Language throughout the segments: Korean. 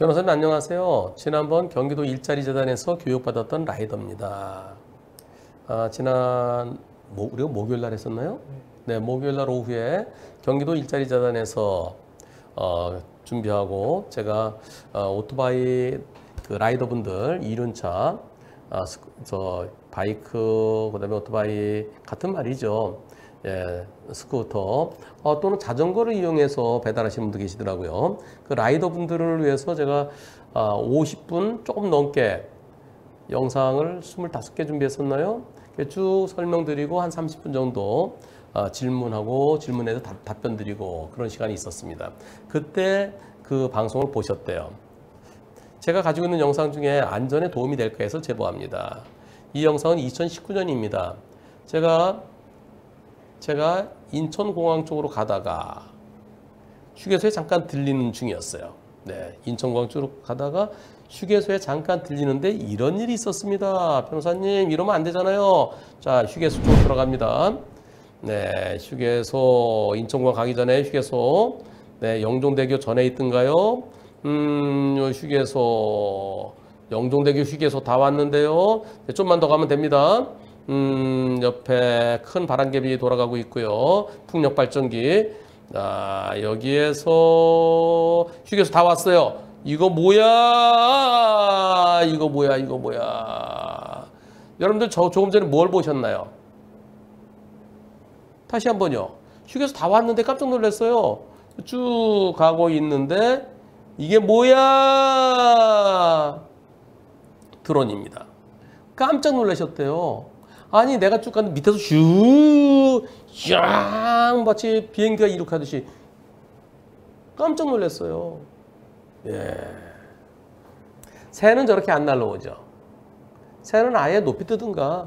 변호사님 안녕하세요. 지난번 경기도 일자리 재단에서 교육받았던 라이더입니다. 우리가 목요일 날 했었나요? 네, 목요일 날 오후에 경기도 일자리 재단에서 준비하고 제가 오토바이 그 라이더분들 이륜차 바이크 그다음에 오토바이 같은 말이죠. 예, 스쿠터 또는 자전거를 이용해서 배달하시는 분도 계시더라고요. 그 라이더 분들을 위해서 제가 50분 조금 넘게 영상을 25개 준비했었나요? 쭉 설명드리고 한 30분 정도 질문하고 질문에서 답변 드리고 그런 시간이 있었습니다. 그때 그 방송을 보셨대요. 제가 가지고 있는 영상 중에 안전에 도움이 될까 해서 제보합니다. 이 영상은 2019년입니다. 제가 인천공항 쪽으로 가다가 휴게소에 잠깐 들리는 중이었어요. 네, 인천공항 쪽으로 가다가 휴게소에 잠깐 들리는데 이런 일이 있었습니다. 변호사님, 이러면 안 되잖아요. 자, 휴게소 쪽으로 들어갑니다. 네, 휴게소, 인천공항 가기 전에 휴게소, 네, 영종대교 전에 있던가요? 요 휴게소, 영종대교 휴게소 다 왔는데요. 네, 좀만 더 가면 됩니다. 옆에 큰 바람개비 돌아가고 있고요. 풍력 발전기. 자, 여기에서 휴게소 다 왔어요. 이거 뭐야? 이거 뭐야? 이거 뭐야? 여러분들 조금 전에 뭘 보셨나요? 다시 한번요. 휴게소 다 왔는데 깜짝 놀랐어요. 쭉 가고 있는데 이게 뭐야? 드론입니다. 깜짝 놀라셨대요. 아니 내가 쭉 갔는데 밑에서 슈 마치 비행기가 이륙하듯이 깜짝 놀랐어요. 예. 새는 저렇게 안 날라오죠. 새는 아예 높이 뜨든가.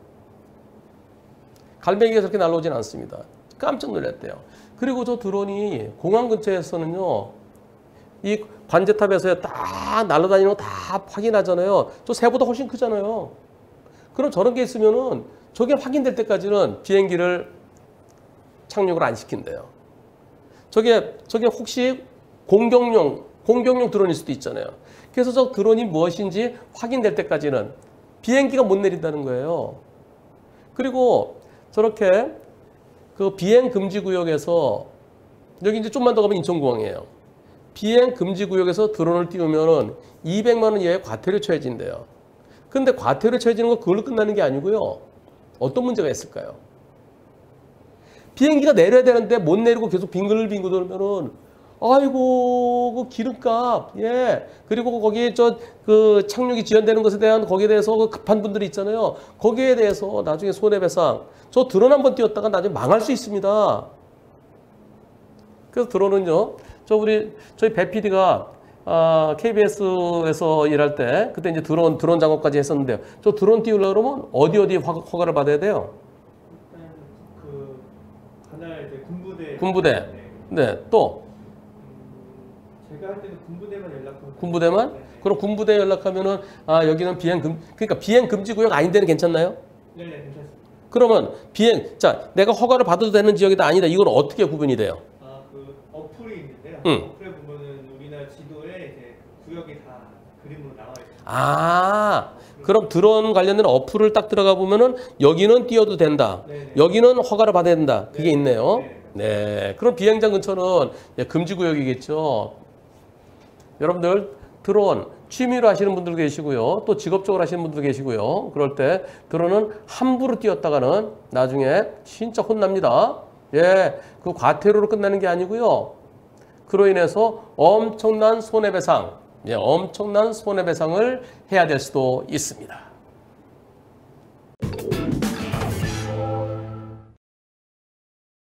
갈매기가 저렇게 날라오진 않습니다. 깜짝 놀랐대요. 그리고 저 드론이 공항 근처에서는요. 이 관제탑에서 딱 날아다니는 거 다 확인하잖아요. 저 새보다 훨씬 크잖아요. 그럼 저런 게 있으면은 저게 확인될 때까지는 비행기를 착륙을 안 시킨대요. 저게 혹시 공격용 드론일 수도 있잖아요. 그래서 저 드론이 무엇인지 확인될 때까지는 비행기가 못 내린다는 거예요. 그리고 저렇게 그 비행 금지 구역에서 여기 이제 좀만 더 가면 인천공항이에요. 비행 금지 구역에서 드론을 띄우면은 200만 원 이하의 과태료 처해진대요. 근데 과태료 처해지는 건 그걸로 끝나는 게 아니고요. 어떤 문제가 있을까요? 비행기가 내려야 되는데 못 내리고 계속 빙글빙글 돌면은 아이고 그 기름값 예 그리고 거기에 그 착륙이 지연되는 것에 대한 거기에 대해서 그 급한 분들이 있잖아요. 거기에 대해서 나중에 손해배상 저 드론 한번 띄웠다가 나중에 망할 수 있습니다. 그래서 드론은요 저희 배 PD가 KBS에서 일할 때 그때 이제 드론 작업까지 했었는데요. 저 드론 띄우려고 그러면 어디 허가를 받아야 돼요? 일단 그 관할 이제 군부대. 군부대. 네. 또 제가 할 때는 군부대만 연락하면. 군부대만? 네. 그럼 군부대 연락하면은 여기는 그러니까 비행 금지 구역 아닌 데는 괜찮나요? 네, 괜찮습니다. 그러면 내가 허가를 받아도 되는 지역이다 아니다. 이건 어떻게 구분이 돼요? 그 어플이 있는데요. 응. 어플에 보면은 우리나라 지도에 이제 구역이 다 그림으로 나와 있어요. 그럼 드론 관련된 어플을 딱 들어가 보면은 여기는 띄워도 된다. 네네. 여기는 허가를 받아야 된다. 그게 네네. 있네요. 네네. 네. 그럼 비행장 근처는 금지 구역이겠죠. 여러분들 드론 취미로 하시는 분들 계시고요. 또 직업적으로 하시는 분들 계시고요. 그럴 때 드론은 함부로 띄웠다가는 나중에 진짜 혼납니다. 예. 그 과태료로 끝나는 게 아니고요. 그로 인해서 엄청난 손해배상을 해야 될 수도 있습니다.